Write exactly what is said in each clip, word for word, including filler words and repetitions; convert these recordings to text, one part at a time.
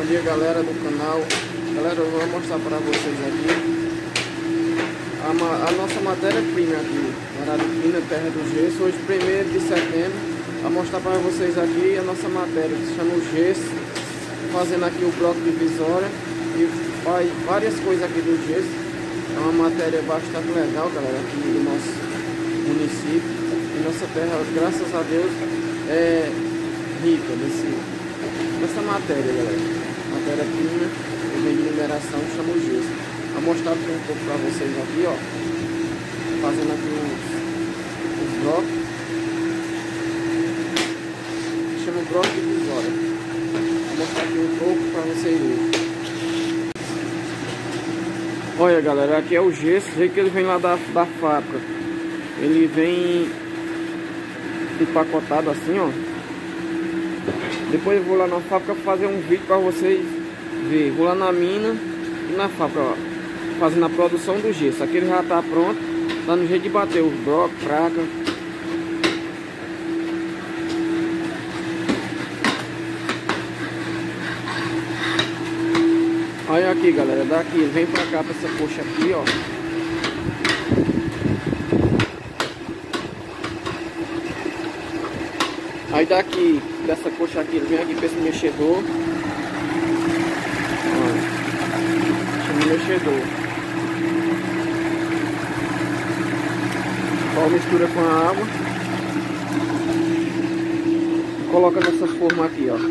Bom dia, galera do canal. Galera, eu vou mostrar para vocês aqui a, a nossa matéria-prima aqui, Araripina, terra do gesso. Hoje, primeiro de setembro, vou mostrar para vocês aqui a nossa matéria, que se chama o gesso. Fazendo aqui o bloco divisória e faz várias coisas aqui do gesso. É uma matéria bastante legal, galera, aqui do nosso município. E nossa terra, graças a Deus, é rica desse, dessa matéria, galera. Matéria-prima, que vem de mineração, chama o gesso. Vou mostrar aqui um pouco para vocês aqui, ó. Fazendo aqui os, os blocos. Chama bloco divisória. Vou mostrar aqui um pouco para vocês verem. Olha, galera, aqui é o gesso, vê que ele vem lá da, da fábrica. Ele vem empacotado assim, ó. Depois eu vou lá na fábrica fazer um vídeo para vocês verem. Vou lá na mina e na fábrica, ó, fazendo a produção do gesso. Aqui ele já tá pronto, tá no jeito de bater os blocos, praca. Olha aqui, galera, daqui, vem pra cá, pra essa coxa aqui, ó. Aí daqui, dessa coxa aqui, ele vem aqui pra esse mexedor. Olha, chama o mexedor. Ó, mistura com a água. E coloca nessa forma aqui, ó.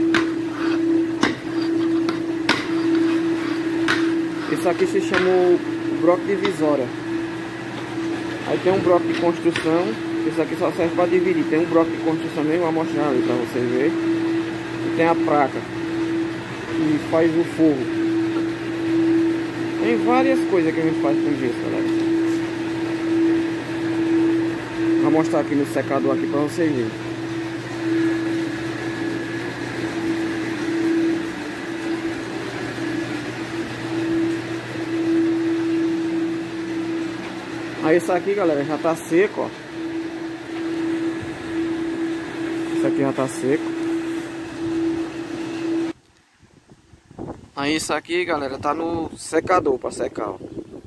Isso aqui se chama o bloco divisória. Aí tem um bloco de construção. Isso aqui só serve para dividir. Tem um bloco de construção mesmo, vou mostrar ali para vocês verem. E tem a placa que faz o forro. Tem várias coisas que a gente faz com gesso, galera. Vou mostrar aqui no secador aqui para vocês verem. Aí isso aqui, galera, já tá seco, ó. Isso aqui já tá seco. Aí isso aqui, galera, tá no secador para secar, ó.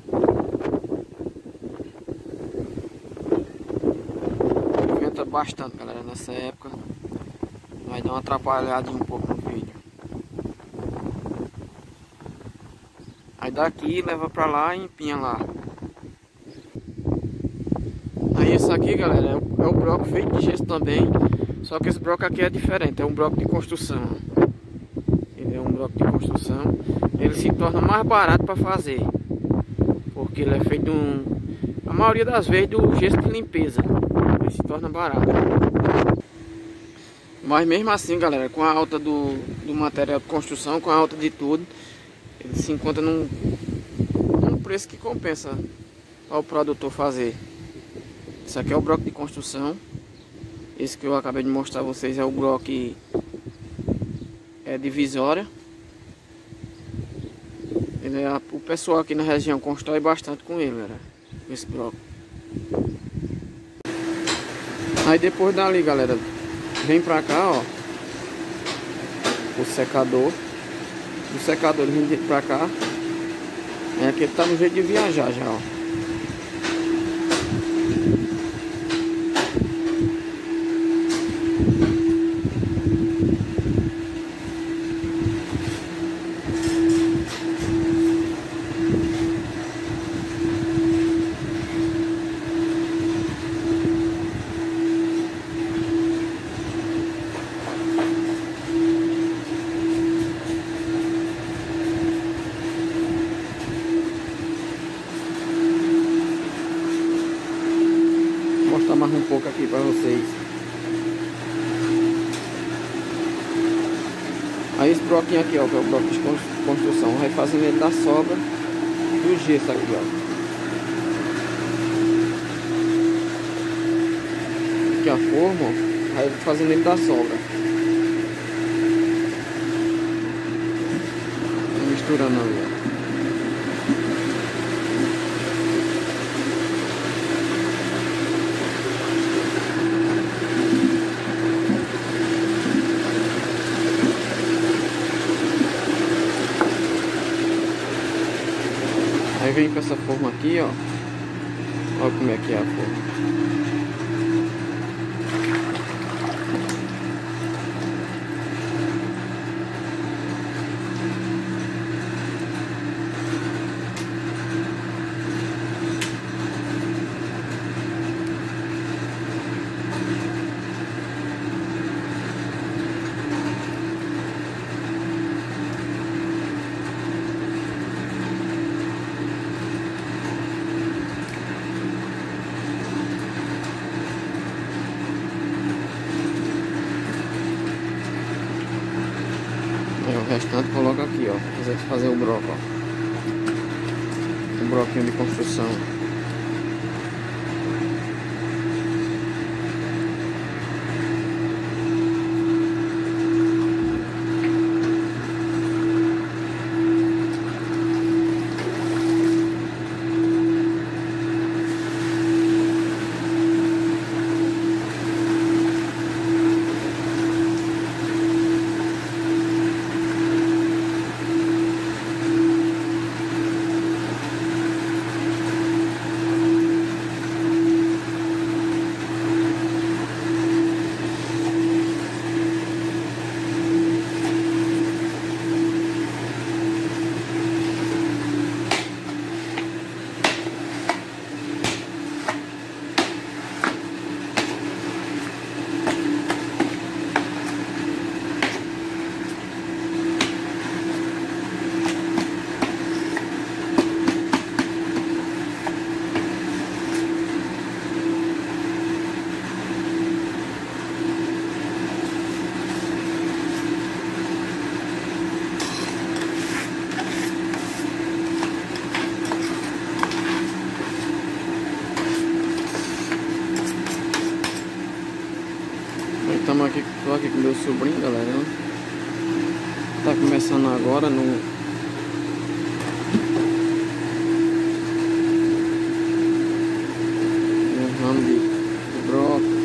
Venta bastante, galera, nessa época. Vai dar uma atrapalhada um pouco no vídeo. Aí daqui leva pra lá e empinha lá. Aí isso aqui, galera, é o, é o bloco feito de gesso também. Só que esse bloco aqui é diferente, é um bloco de construção. Ele é um bloco de construção. Ele se torna mais barato para fazer, porque ele é feito um, a maioria das vezes do gesso de limpeza. Ele se torna barato. Mas mesmo assim, galera, com a alta do, do material de construção, com a alta de tudo, ele se encontra num, num preço que compensa para o produtor fazer. Isso aqui é o bloco de construção. Esse que eu acabei de mostrar a vocês é o bloco é divisória. Ele é, o pessoal aqui na região constrói bastante com ele, galera, esse bloco. Aí depois dali, galera, vem pra cá, ó, o secador. O secador ele vem pra cá. É, aqui ele tá no jeito de viajar já, ó. Vou mostrar mais um pouco aqui para vocês. Aí esse bloquinho aqui, ó, que é o bloco de construção, vai fazendo ele da sobra do gesso aqui, ó. Aqui a forma, ó, vai fazendo ele da sobra. Misturando ali, ó. Aí vem com essa forma aqui, ó. Olha como é que é a forma. Aí o restante coloca aqui, ó. Fazer, fazer o broco, ó. O broquinho de construção. Estamos aqui, tô aqui com meu sobrinho, galera. Tá começando agora no no ramo de, de broco.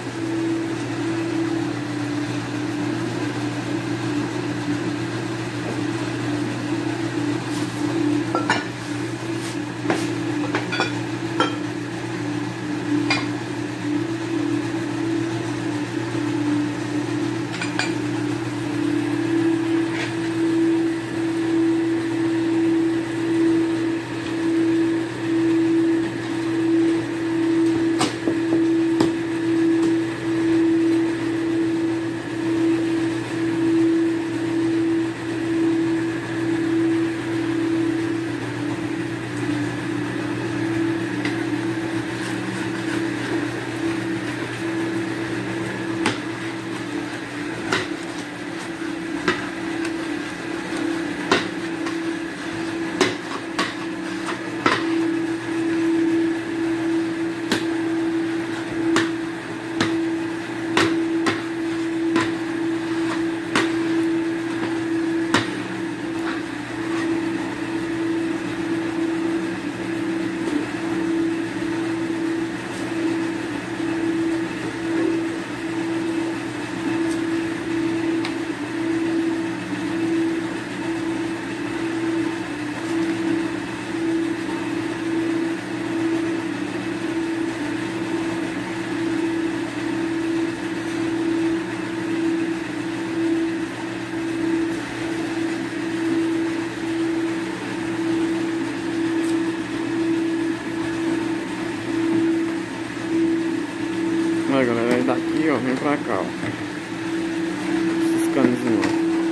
Olha, galera, aí daqui, ó, vem pra cá, ó. Esses canozinhos,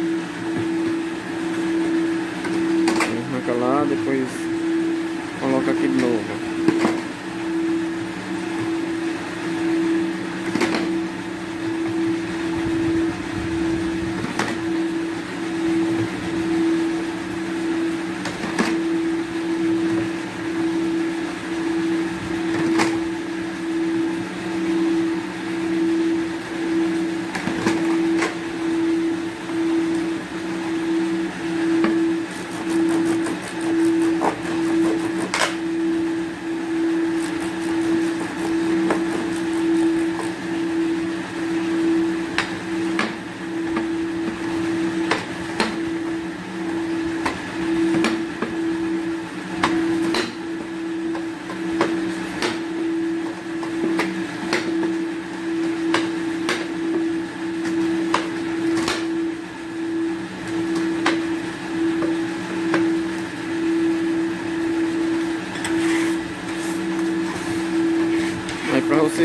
ó. Arranca lá, depois coloca aqui de novo, ó.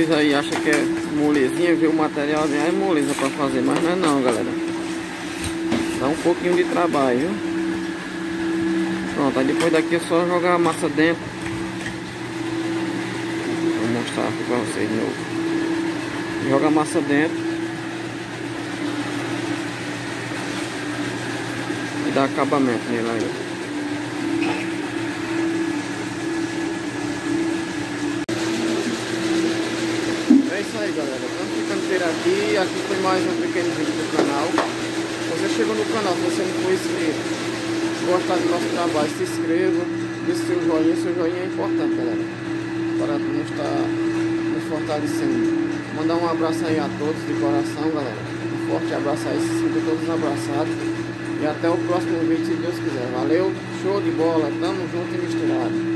vocês aí acham que é molezinha, vê o material, é moleza pra fazer, mas não é não, galera. Dá um pouquinho de trabalho, viu? Pronto, aí depois daqui é só jogar a massa dentro. Vou mostrar aqui pra vocês de novo. Joga a massa dentro e dá acabamento nele aí. É isso aí, galera. Estamos ficando por aqui. Aqui foi mais um pequeno vídeo do canal. Você chegou no canal, se você não for inscrito, gostar do nosso trabalho, se inscreva, deixe seu joinha. Seu joinha é importante, galera, para nos estar nos fortalecendo. Mandar um abraço aí a todos de coração, galera. Um forte abraço aí, se sintam todos abraçados. E até o próximo vídeo, se Deus quiser. Valeu, show de bola, tamo junto e misturado.